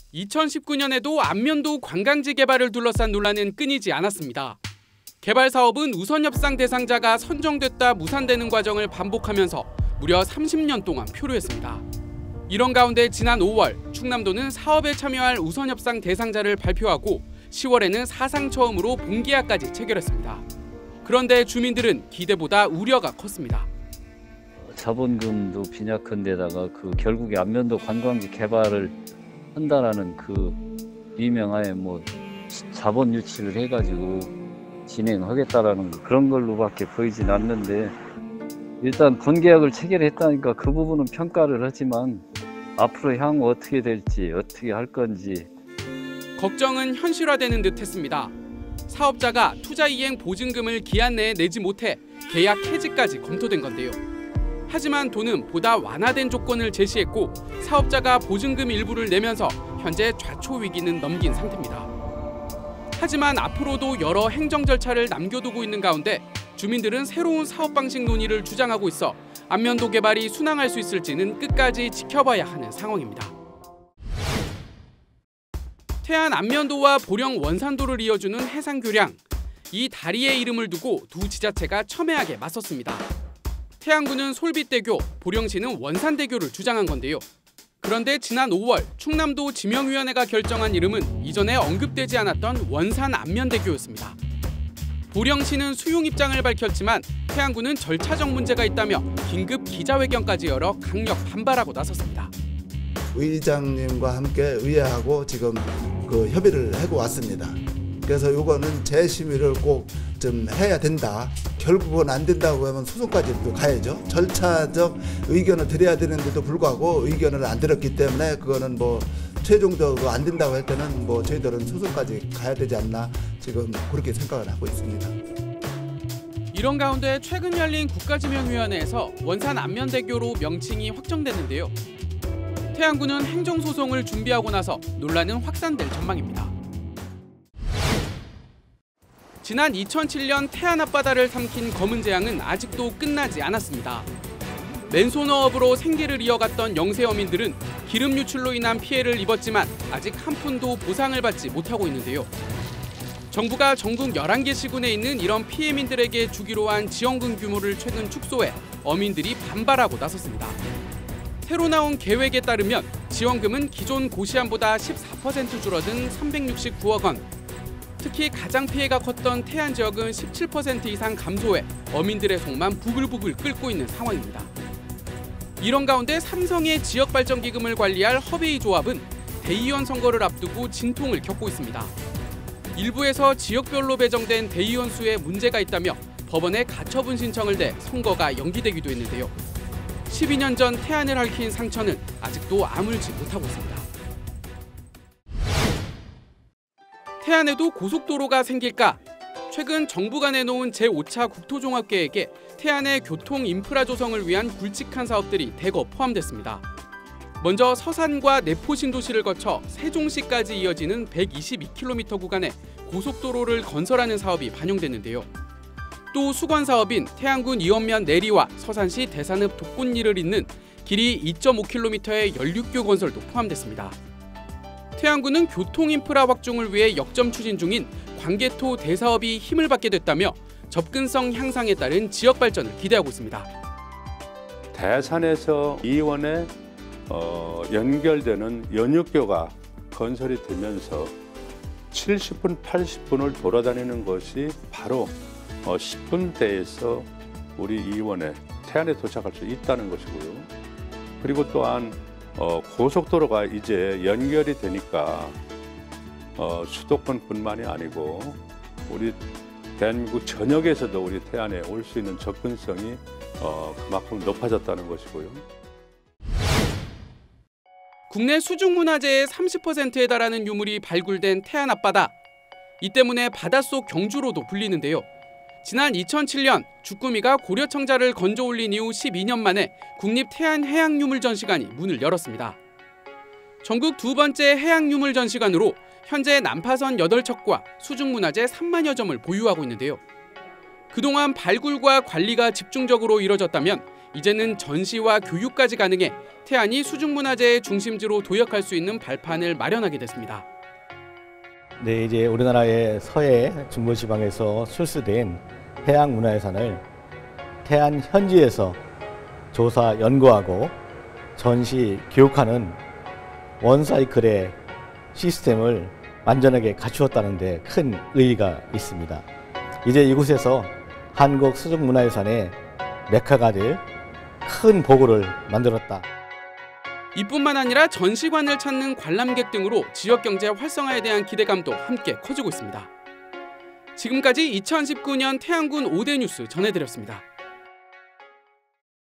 2019년에도 안면도 관광지 개발을 둘러싼 논란은 끊이지 않았습니다. 개발 사업은 우선 협상 대상자가 선정됐다 무산되는 과정을 반복하면서 무려 30년 동안 표류했습니다. 이런 가운데 지난 5월 충남도는 사업에 참여할 우선 협상 대상자를 발표하고 10월에는 사상 처음으로 본계약까지 체결했습니다. 그런데 주민들은 기대보다 우려가 컸습니다. 자본금도 빈약한데다가 결국에 안면도 관광지 개발을 한다라는 비명하에 자본 유치를 해가지고 진행하겠다라는 그런 걸로밖에 보이진 않는데, 일단 본계약을 체결했다니까 그 부분은 평가를 하지만 앞으로 향후 어떻게 될지, 어떻게 할 건지 걱정은 현실화되는 듯했습니다. 사업자가 투자 이행 보증금을 기한 내에 내지 못해 계약 해지까지 검토된 건데요. 하지만 도는 보다 완화된 조건을 제시했고 사업자가 보증금 일부를 내면서 현재 좌초 위기는 넘긴 상태입니다. 하지만 앞으로도 여러 행정 절차를 남겨두고 있는 가운데 주민들은 새로운 사업 방식 논의를 주장하고 있어 안면도 개발이 순항할 수 있을지는 끝까지 지켜봐야 하는 상황입니다. 태안 안면도와 보령 원산도를 이어주는 해상교량. 이 다리의 이름을 두고 두 지자체가 첨예하게 맞섰습니다. 태안군은 솔빗대교, 보령시는 원산대교를 주장한 건데요. 그런데 지난 5월 충남도 지명위원회가 결정한 이름은 이전에 언급되지 않았던 원산 안면대교였습니다. 보령시는 수용 입장을 밝혔지만 태안군은 절차적 문제가 있다며 긴급 기자회견까지 열어 강력 반발하고 나섰습니다. 의장님과 함께 의회하고 지금 협의를 하고 왔습니다. 그래서 이거는 재심의를 꼭 좀 해야 된다. 결국은 안 된다고 하면 소송까지 또 가야죠. 절차적 의견을 드려야 되는데도 불구하고 의견을 안 들었기 때문에 그거는 최종적으로 안 된다고 할 때는 저희들은 소송까지 가야 되지 않나, 지금 그렇게 생각을 하고 있습니다. 이런 가운데 최근 열린 국가지명위원회에서 원산 안면대교로 명칭이 확정됐는데요. 태안군은 행정소송을 준비하고 나서 논란은 확산될 전망입니다. 지난 2007년 태안 앞바다를 삼킨 검은 재앙은 아직도 끝나지 않았습니다. 맨손어업으로 생계를 이어갔던 영세어민들은 기름 유출로 인한 피해를 입었지만 아직 한 푼도 보상을 받지 못하고 있는데요. 정부가 전국 11개 시군에 있는 이런 피해민들에게 주기로 한 지원금 규모를 최근 축소해 어민들이 반발하고 나섰습니다. 새로 나온 계획에 따르면 지원금은 기존 고시안보다 14% 줄어든 369억 원, 특히 가장 피해가 컸던 태안 지역은 17% 이상 감소해 어민들의 속만 부글부글 끓고 있는 상황입니다. 이런 가운데 삼성의 지역발전기금을 관리할 허베이 조합은 대의원 선거를 앞두고 진통을 겪고 있습니다. 일부에서 지역별로 배정된 대의원 수에 문제가 있다며 법원에 가처분 신청을 내 선거가 연기되기도 했는데요. 12년 전 태안을 핥힌 상처는 아직도 아물지 못하고 있습니다. 태안에도 고속도로가 생길까? 최근 정부가 내놓은 제5차 국토종합계획에 태안의 교통 인프라 조성을 위한 굵직한 사업들이 대거 포함됐습니다. 먼저 서산과 내포 신도시를 거쳐 세종시까지 이어지는 122km 구간에 고속도로를 건설하는 사업이 반영됐는데요. 또 수건 사업인 태안군 이원면 내리와 서산시 대산읍 독군리를 잇는 길이 2.5km의 연륙교 건설도 포함됐습니다. 태안군은 교통 인프라 확충을 위해 역점 추진 중인 광개토 대사업이 힘을 받게 됐다며 접근성 향상에 따른 지역 발전을 기대하고 있습니다. 대산에서 이원에 연결되는 연육교가 건설이 되면서 70분, 80분을 돌아다니는 것이 바로 10분대에서 우리 이원에 태안에 도착할 수 있다는 것이고요. 그리고 또한 고속도로가 이제 연결이 되니까 수도권뿐만이 아니고 우리 대한민국 전역에서도 우리 태안에 올 수 있는 접근성이 그만큼 높아졌다는 것이고요. 국내 수중문화재의 30%에 달하는 유물이 발굴된 태안 앞바다. 이 때문에 바닷속 경주로도 불리는데요. 지난 2007년 주꾸미가 고려청자를 건져 올린 이후 12년 만에 국립태안해양유물전시관이 문을 열었습니다. 전국 두 번째 해양유물전시관으로 현재 난파선 8척과 수중문화재 3만여 점을 보유하고 있는데요. 그동안 발굴과 관리가 집중적으로 이뤄졌다면 이제는 전시와 교육까지 가능해 태안이 수중문화재의 중심지로 도약할 수 있는 발판을 마련하게 됐습니다. 네, 이제 우리나라의 서해 중부지방에서 출수된 해양문화유산을 태안 현지에서 조사 연구하고 전시 교육하는 원사이클의 시스템을 완전하게 갖추었다는 데 큰 의의가 있습니다. 이제 이곳에서 한국 수중문화유산의 메카가 될 큰 보고를 만들었다. 이뿐만 아니라 전시관을 찾는 관람객 등으로 지역 경제 활성화에 대한 기대감도 함께 커지고 있습니다. 지금까지 2019년 태안군 5대 뉴스 전해드렸습니다.